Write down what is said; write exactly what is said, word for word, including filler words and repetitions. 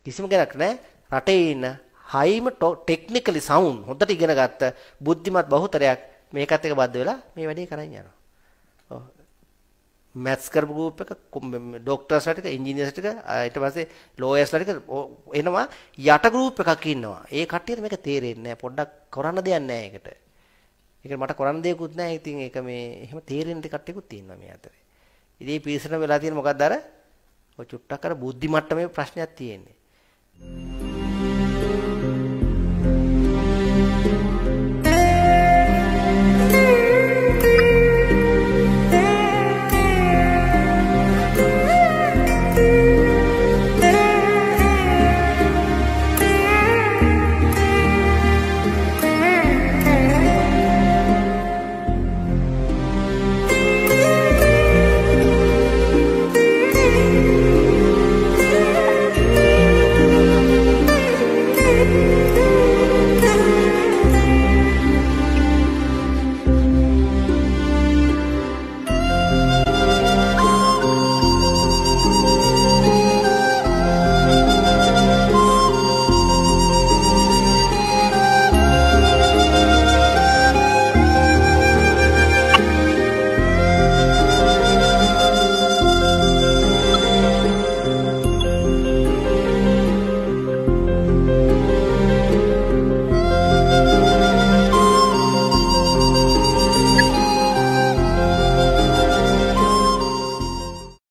කිසිම කෙනෙක් නැහැ. රටේ ඉන්න හයිම ටෙක්නිකලි සවුන්ඩ් හොඳට ඉගෙන ගත්ත බුද්ධිමත් බහුතරයක් මේකත් එක්ක බද්ධ වෙලා මේ වැඩේ කරන් යනවා. ඔව්. මැත්ස් කරපු ගෲප් එක ડોක්ටර්ස්ලා ටික ඉන්ජිනියර්ස් ටික ඊට පස්සේ ලෝයර්ස්ලා ටික එනවා යට ගෲප් එකක් ඉන්නවා. ඒ කට්ටියට මේක තේරෙන්නේ නැහැ. පොඩ්ඩක් කරන්න දෙයක් නැහැ ඒකට. ඒකට මට කරන්න දෙයක්වත් නැහැ. ඉතින් ඒක මේ එහෙම තේරෙන්න කට්ටියකුත් තියෙනවා මේ අතරේ. ඉතින් මේ පිරිසට වෙලා තියෙන මොකක්ද අර ඔය චුට්ටක් අර බුද්ධි මට්ටමේ ප්‍රශ්නයක් තියෙන්නේ.